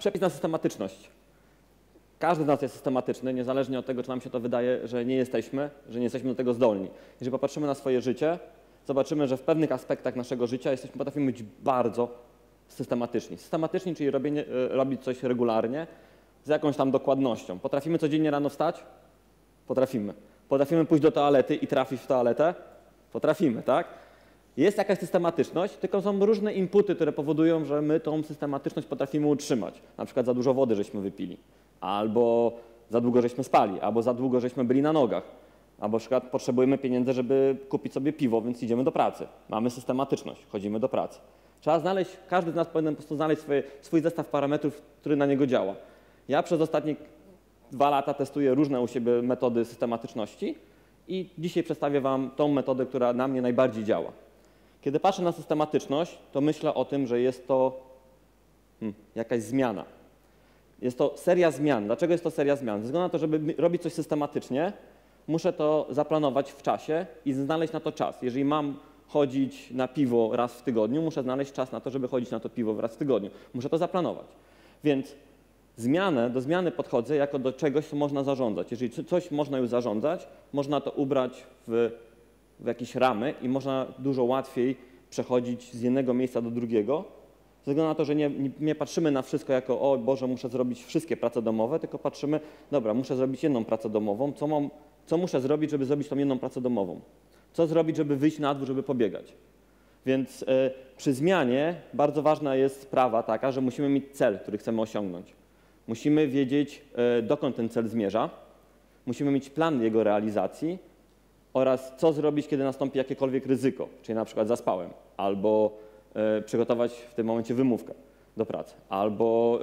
przepis na systematyczność. Każdy z nas jest systematyczny, niezależnie od tego, czy nam się to wydaje, że nie jesteśmy do tego zdolni. Jeżeli popatrzymy na swoje życie, zobaczymy, że w pewnych aspektach naszego życia potrafimy być bardzo systematyczni. Systematyczni, czyli robić coś regularnie, z jakąś tam dokładnością. Potrafimy codziennie rano wstać? Potrafimy. Potrafimy pójść do toalety i trafić w toaletę? Potrafimy, tak? Jest jakaś systematyczność, tylko są różne inputy, które powodują, że my tą systematyczność potrafimy utrzymać. Na przykład za dużo wody żeśmy wypili, albo za długo żeśmy spali, albo za długo żeśmy byli na nogach, albo na przykład potrzebujemy pieniędzy, żeby kupić sobie piwo, więc idziemy do pracy. Mamy systematyczność, chodzimy do pracy. Trzeba znaleźć, każdy z nas powinien po prostu znaleźć swój zestaw parametrów, który na niego działa. Ja przez ostatnie 2 lata testuję różne u siebie metody systematyczności i dzisiaj przedstawię Wam tą metodę, która na mnie najbardziej działa. Kiedy patrzę na systematyczność, to myślę o tym, że jest to jakaś zmiana. Jest to seria zmian. Dlaczego jest to seria zmian? Ze względu na to, żeby robić coś systematycznie, muszę to zaplanować w czasie i znaleźć na to czas. Jeżeli mam chodzić na piwo raz w tygodniu, muszę znaleźć czas na to, żeby chodzić na to piwo raz w tygodniu. Muszę to zaplanować. Więc do zmiany podchodzę jako do czegoś, co można zarządzać. Jeżeli coś można już zarządzać, można to ubrać w jakieś ramy i można dużo łatwiej przechodzić z jednego miejsca do drugiego, ze względu na to, że nie patrzymy na wszystko jako o Boże, muszę zrobić wszystkie prace domowe, tylko patrzymy, dobra, muszę zrobić jedną pracę domową, co muszę zrobić, żeby zrobić tą jedną pracę domową? Co zrobić, żeby wyjść na dwór, żeby pobiegać? Więc przy zmianie bardzo ważna jest sprawa taka, że musimy mieć cel, który chcemy osiągnąć. Musimy wiedzieć, dokąd ten cel zmierza, musimy mieć plan jego realizacji oraz co zrobić, kiedy nastąpi jakiekolwiek ryzyko, czyli na przykład zaspałem, albo przygotować w tym momencie wymówkę do pracy, albo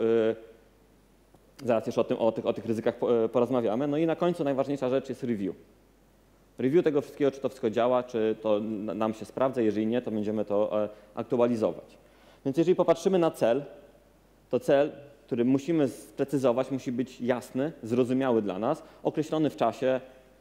zaraz jeszcze o tych ryzykach porozmawiamy. No i na końcu najważniejsza rzecz jest review. Review tego wszystkiego, czy to wszystko działa, czy to nam się sprawdza, jeżeli nie, to będziemy to aktualizować. Więc jeżeli popatrzymy na cel, to cel, który musimy sprecyzować, musi być jasny, zrozumiały dla nas, określony w czasie,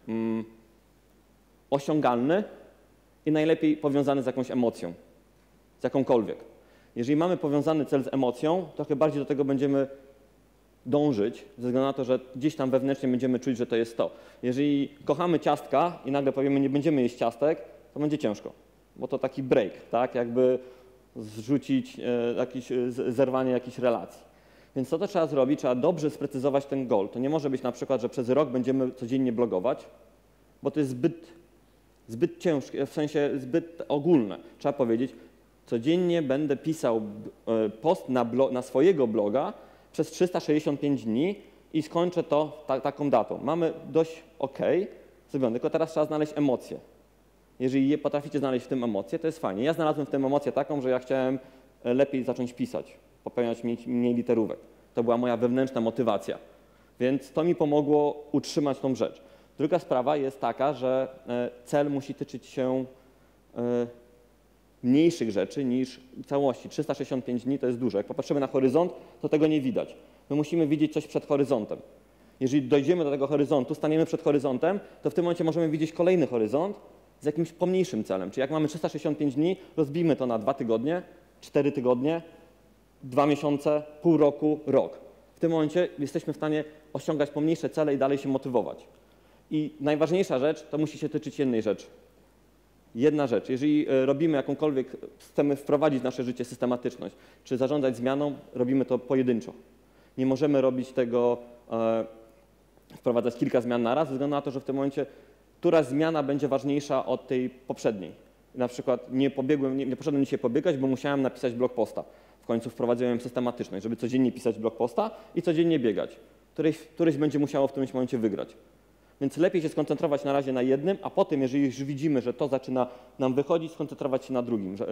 osiągalny i najlepiej powiązany z jakąś emocją, z jakąkolwiek. Jeżeli mamy powiązany cel z emocją, trochę bardziej do tego będziemy dążyć, ze względu na to, że gdzieś tam wewnętrznie będziemy czuć, że to jest to. Jeżeli kochamy ciastka i nagle powiemy, nie będziemy jeść ciastek, to będzie ciężko, bo to taki break, tak? Jakby zrzucić zerwanie jakiejś relacji. Więc to trzeba zrobić, trzeba dobrze sprecyzować ten goal. To nie może być na przykład, że przez rok będziemy codziennie blogować, bo to jest zbyt ciężkie, w sensie zbyt ogólne. Trzeba powiedzieć, codziennie będę pisał post na swojego bloga przez 365 dni i skończę to taką datą. Mamy dość zrobione, tylko teraz trzeba znaleźć emocje. Jeżeli potraficie znaleźć w tym emocje, to jest fajnie. Ja znalazłem w tym emocję taką, że ja chciałem lepiej zacząć pisać, popełniać mniej literówek. To była moja wewnętrzna motywacja. Więc to mi pomogło utrzymać tą rzecz. Druga sprawa jest taka, że cel musi tyczyć się mniejszych rzeczy niż całości. 365 dni to jest dużo. Jak popatrzymy na horyzont, to tego nie widać. My musimy widzieć coś przed horyzontem. Jeżeli dojdziemy do tego horyzontu, staniemy przed horyzontem, to w tym momencie możemy widzieć kolejny horyzont z jakimś pomniejszym celem. Czyli jak mamy 365 dni, rozbijmy to na 2 tygodnie, 4 tygodnie, 2 miesiące, pół roku, rok. W tym momencie jesteśmy w stanie osiągać pomniejsze cele i dalej się motywować. I najważniejsza rzecz, to musi się tyczyć jednej rzeczy. Jedna rzecz, jeżeli robimy jakąkolwiek, chcemy wprowadzić w nasze życie systematyczność, czy zarządzać zmianą, robimy to pojedynczo. Nie możemy robić tego, wprowadzać kilka zmian na raz, ze względu na to, że w tym momencie która zmiana będzie ważniejsza od tej poprzedniej. Na przykład nie poszedłem dzisiaj pobiegać, bo musiałem napisać blog posta. W końcu wprowadziłem systematyczność, żeby codziennie pisać blog posta i codziennie biegać. Któreś będzie musiało w którymś momencie wygrać. Więc lepiej się skoncentrować na razie na jednym, a potem, jeżeli już widzimy, że to zaczyna nam wychodzić, skoncentrować się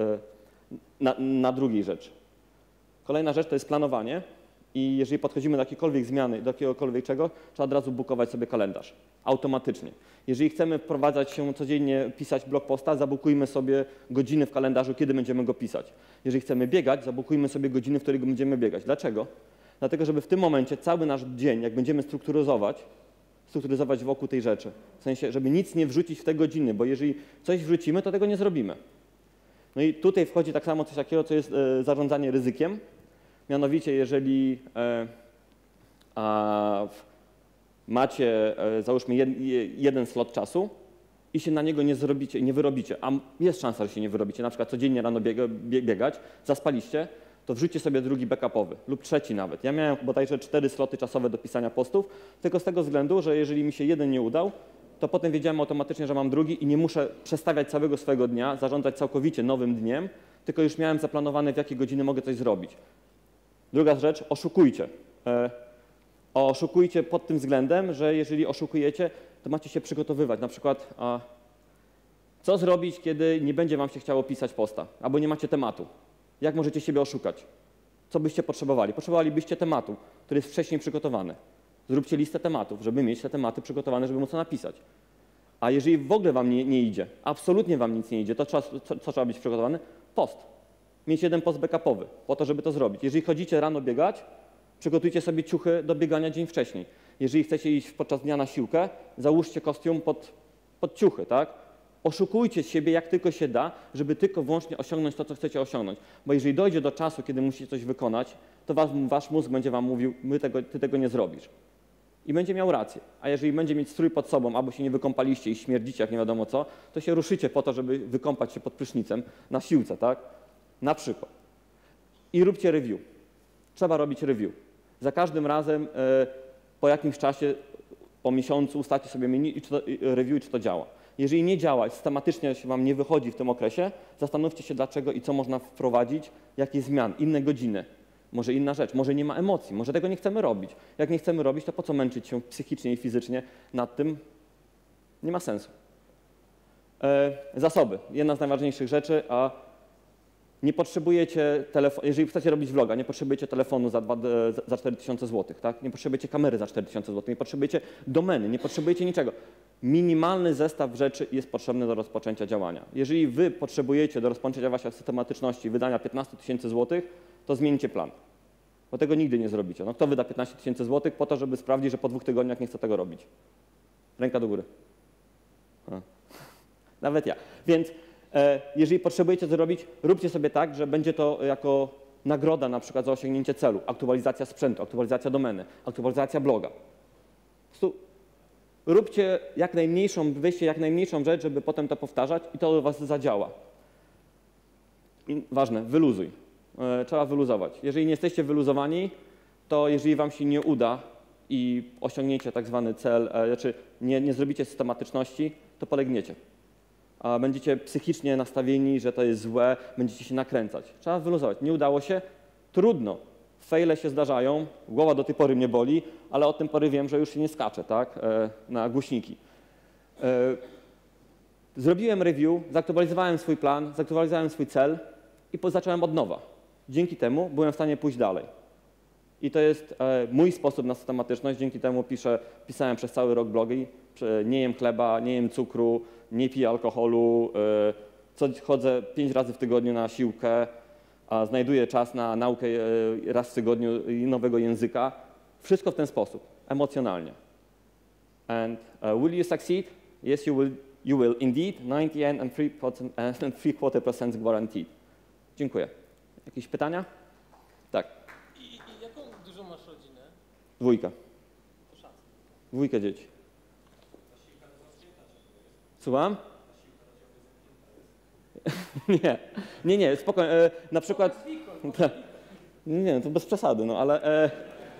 na drugiej rzeczy. Kolejna rzecz to jest planowanie i jeżeli podchodzimy do jakiejkolwiek zmiany, do jakiegokolwiek czego, trzeba od razu bukować sobie kalendarz. Automatycznie. Jeżeli chcemy wprowadzać się codziennie, pisać blog posta, zabukujmy sobie godziny w kalendarzu, kiedy będziemy go pisać. Jeżeli chcemy biegać, zabukujmy sobie godziny, w których będziemy biegać. Dlaczego? Dlatego, żeby w tym momencie cały nasz dzień, jak będziemy strukturyzować wokół tej rzeczy. W sensie, żeby nic nie wrzucić w te godziny, bo jeżeli coś wrzucimy, to tego nie zrobimy. No i tutaj wchodzi tak samo coś takiego, co jest zarządzanie ryzykiem. Mianowicie, jeżeli macie, załóżmy, jeden slot czasu i się na niego nie wyrobicie, a jest szansa, że się nie wyrobicie, na przykład codziennie rano biegać, zaspaliście, to wrzućcie sobie drugi backupowy lub trzeci nawet. Ja miałem bodajże 4 sloty czasowe do pisania postów, tylko z tego względu, że jeżeli mi się jeden nie udał, to potem wiedziałem automatycznie, że mam drugi i nie muszę przestawiać całego swojego dnia, zarządzać całkowicie nowym dniem, tylko już miałem zaplanowane, w jakie godziny mogę coś zrobić. Druga rzecz, oszukujcie. Oszukujcie pod tym względem, że jeżeli oszukujecie, to macie się przygotowywać. Na przykład, co zrobić, kiedy nie będzie wam się chciało pisać posta, albo nie macie tematu. Jak możecie siebie oszukać? Co byście potrzebowali? Potrzebowalibyście tematu, który jest wcześniej przygotowany. Zróbcie listę tematów, żeby mieć te tematy przygotowane, żeby móc to napisać. A jeżeli w ogóle wam nie idzie, absolutnie wam nic nie idzie, to co trzeba być przygotowany? Post. Mieć jeden post backupowy, po to, żeby to zrobić. Jeżeli chodzicie rano biegać, przygotujcie sobie ciuchy do biegania dzień wcześniej. Jeżeli chcecie iść podczas dnia na siłkę, załóżcie kostium pod ciuchy, tak? Oszukujcie siebie jak tylko się da, żeby tylko wyłącznie osiągnąć to, co chcecie osiągnąć. Bo jeżeli dojdzie do czasu, kiedy musicie coś wykonać, to wasz mózg będzie wam mówił, ty tego nie zrobisz. I będzie miał rację. A jeżeli będzie mieć strój pod sobą, albo się nie wykąpaliście i śmierdzicie jak nie wiadomo co, to się ruszycie po to, żeby wykąpać się pod prysznicem na siłce, tak? Na przykład. I róbcie review. Trzeba robić review. Za każdym razem po jakimś czasie, po miesiącu ustawcie sobie menu review i czy to działa. Jeżeli nie działa i systematycznie się wam nie wychodzi w tym okresie, zastanówcie się dlaczego i co można wprowadzić, jakie zmiany, inne godziny. Może inna rzecz, może nie ma emocji, może tego nie chcemy robić. Jak nie chcemy robić, to po co męczyć się psychicznie i fizycznie nad tym? Nie ma sensu. Zasoby. Jedna z najważniejszych rzeczy, a nie potrzebujecie telefonu, jeżeli chcecie robić vloga, nie potrzebujecie telefonu za 4000 zł, tak? Nie potrzebujecie kamery za 4000 zł, nie potrzebujecie domeny, nie potrzebujecie niczego. Minimalny zestaw rzeczy jest potrzebny do rozpoczęcia działania. Jeżeli wy potrzebujecie do rozpoczęcia waszej systematyczności wydania 15 000 zł, to zmieńcie plan, bo tego nigdy nie zrobicie. No, kto wyda 15 000 zł po to, żeby sprawdzić, że po 2 tygodniach nie chce tego robić? Ręka do góry. Nawet ja. Więc jeżeli potrzebujecie to zrobić, róbcie sobie tak, że będzie to jako nagroda na przykład za osiągnięcie celu. Aktualizacja sprzętu, aktualizacja domeny, aktualizacja bloga. Po prostu róbcie weźcie jak najmniejszą rzecz, żeby potem to powtarzać i to u was zadziała. I ważne, wyluzuj. Trzeba wyluzować. Jeżeli nie jesteście wyluzowani, to jeżeli wam się nie uda i osiągniecie tak zwany cel, znaczy nie zrobicie systematyczności, to polegniecie. A będziecie psychicznie nastawieni, że to jest złe, będziecie się nakręcać. Trzeba wyluzować. Nie udało się? Trudno. Fejle się zdarzają, głowa do tej pory mnie boli, ale od tej pory wiem, że już się nie skacze, tak? Na głośniki. Zrobiłem review, zaktualizowałem swój plan, zaktualizowałem swój cel i zacząłem od nowa. Dzięki temu byłem w stanie pójść dalej. I to jest mój sposób na systematyczność, dzięki temu pisałem przez cały rok blogi, nie jem chleba, nie jem cukru, nie piję alkoholu, chodzę 5 razy w tygodniu na siłkę, a znajduję czas na naukę raz w tygodniu nowego języka. Wszystko w ten sposób, emocjonalnie. And will you succeed? Yes, you will indeed. 98.75% guaranteed. Dziękuję. Jakieś pytania? Tak. I jaką dużą masz rodzinę? 2. To szacunek. 2 dzieci. Słucham? Nie, spokojnie. Na przykład... Nie, to bez przesady, no ale...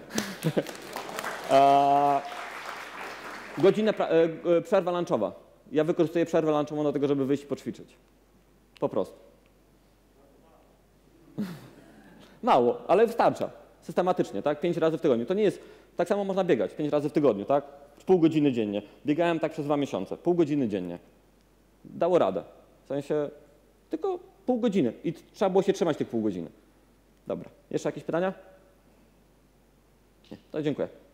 Przerwa lunchowa. Ja wykorzystuję przerwę lunchową do tego, żeby wyjść i poćwiczyć. Po prostu. Mało, ale wystarcza. Systematycznie, tak? 5 razy w tygodniu. To nie jest... Tak samo można biegać 5 razy w tygodniu, tak? Pół godziny dziennie. Biegałem tak przez 2 miesiące. Pół godziny dziennie. Dało radę. W sensie tylko pół godziny. I trzeba było się trzymać tych pół godziny. Dobra. Jeszcze jakieś pytania? Nie. To dziękuję.